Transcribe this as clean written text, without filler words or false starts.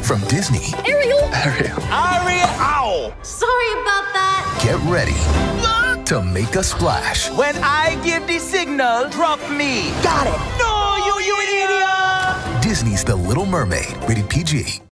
from Disney. Ariel! Sorry about that. Get ready to make a splash. When I give the signal, drop me. Got it. No, you idiot! Disney's The Little Mermaid, rated PG.